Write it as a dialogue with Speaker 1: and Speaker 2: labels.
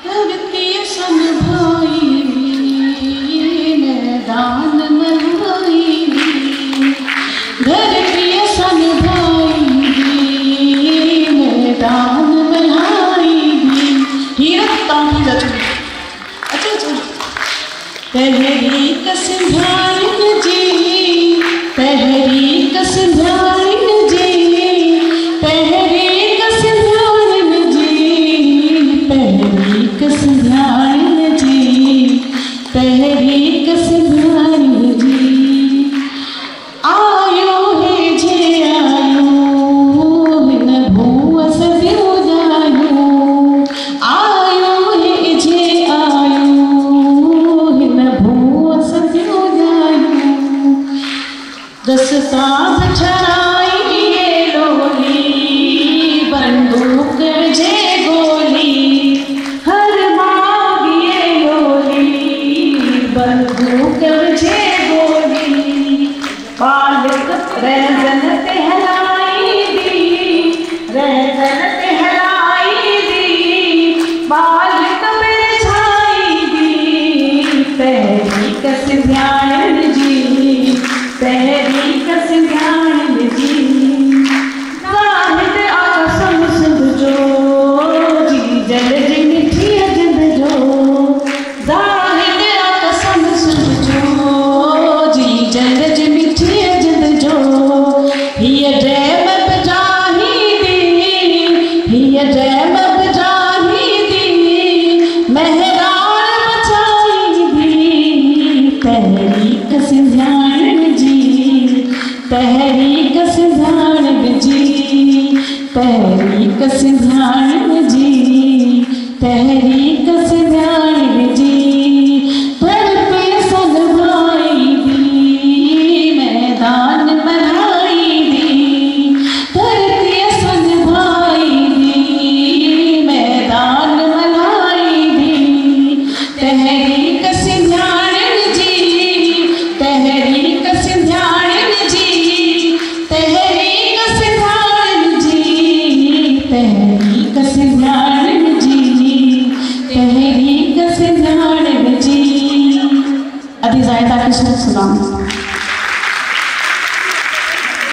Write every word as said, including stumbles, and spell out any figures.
Speaker 1: धरती सन भाई मैदान मलवाई धरती सन भाई मैदान मलवाई हीरता अच्छा अच्छा तहरीक संभालन जी तहरीक संभालन जी तहरीक संभालन जी तहरीक संभालन जी तहरीक संभालन जी आयो है जे आयो न भूआ सदियो जायो आयो है जे आयो न भूआ सदियो जायो दस्तार छड़ाई ये लोली बंदूक जे गोली हर मांगिए लोली बंदूक जे गोली पालक रैजन टहलाई दी रैजन टहलाई दी पालक मेरे छाई दी तहरीक संभालन जी तहरीक संभालन जी जाहिद आका समसद जो जी जल जी मिठी अजद जो जाहिद आका समसद जो जी जल जी मिठी अजद जो हिय जैम बजाही दी हिय जैम बजाही दी मेहरान मचाई दी तहरीक संभालन जी तहरीक संभालन जी तहरीक संभालन जी तहरीक